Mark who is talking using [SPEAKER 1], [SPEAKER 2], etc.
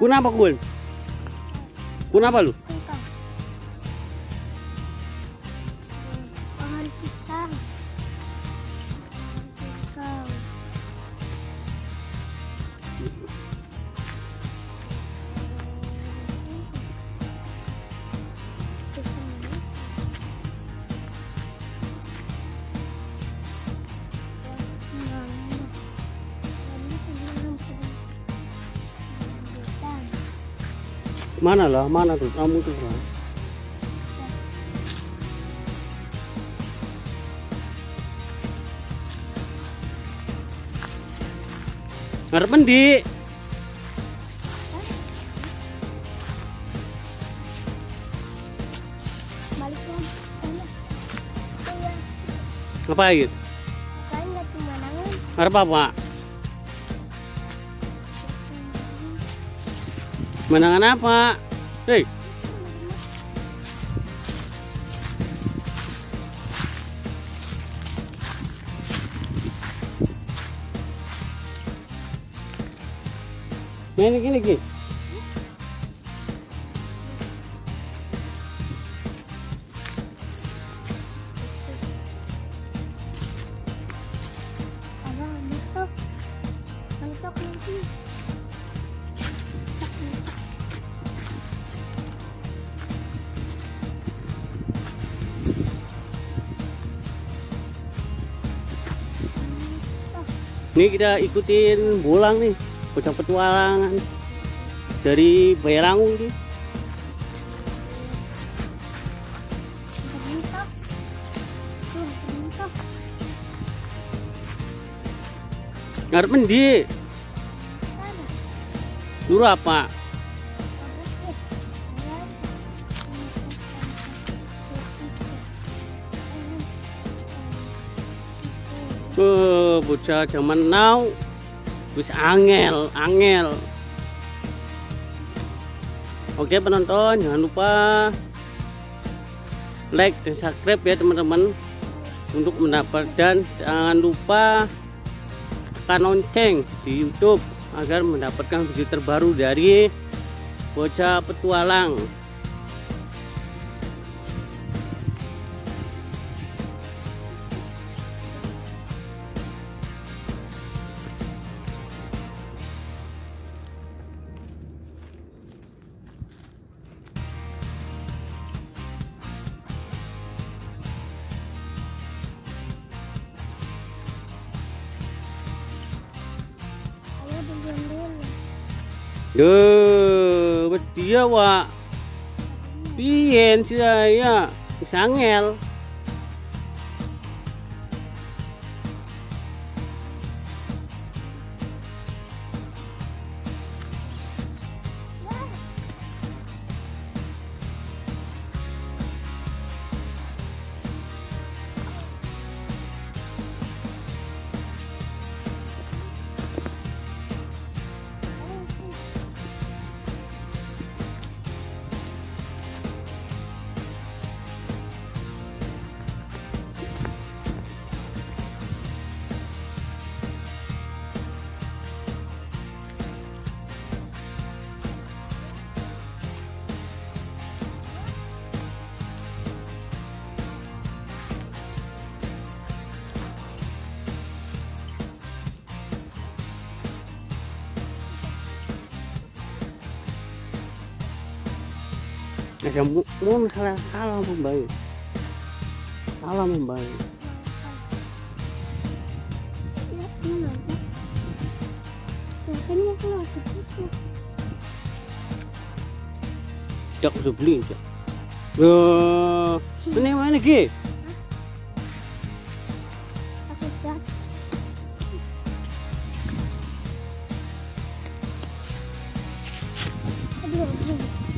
[SPEAKER 1] Kenapa Kun? Kenapa lu?
[SPEAKER 2] Pohon pisang.
[SPEAKER 1] Mana lah? Mana tuh? Kamu tuh lah. Ngarepen di. Ngapain? Ngarep apa? Menangan apa? Hei. Gini. Ini kita ikutin bolang nih, bocah petualangan dari Bayarangu nih. Ngarep endi? Luru apa? Bocah zaman now wis angel. Oke penonton, jangan lupa like dan subscribe ya teman-teman untuk mendapat, dan jangan lupa tekan lonceng di YouTube agar mendapatkan video terbaru dari Bocah Petualang. Dia wa piyen sih ya sangel. Ada mau salah membaik. Jak beli. Ini mana ki?
[SPEAKER 2] Aduh.